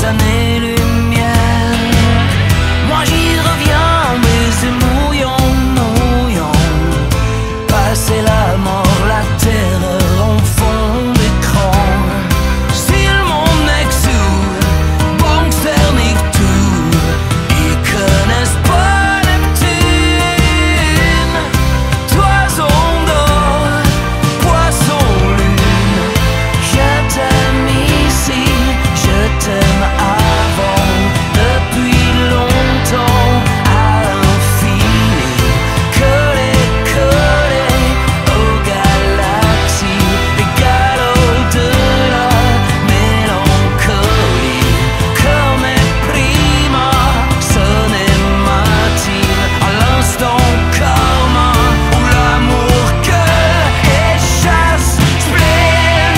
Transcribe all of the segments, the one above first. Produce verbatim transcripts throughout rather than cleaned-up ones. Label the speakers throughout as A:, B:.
A: des années-lumière. Moi j'y reviens, mais c'est mouillant, mouillant. Passer la mort, la terreur en fond d'écran. Si le monde n'est que sous, Bankster nique tout. Ils connaissent pas Neptune. Toison d'or, poisson lune. Je t'aime ici, je t'aime avant, depuis longtemps, à l'infini. Collé, collé aux galaxies, égal au-delà, mélancolie. Come prima, sonne matin, à l'instant karma, où l'amour que échasse spleen.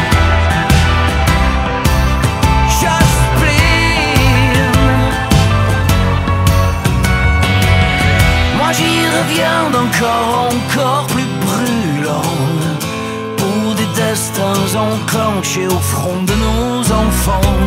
A: Chasse spleen. Moi j'y reviens d'un corps encore plus brûlant, pour des destins enclenchés au front de nos enfants.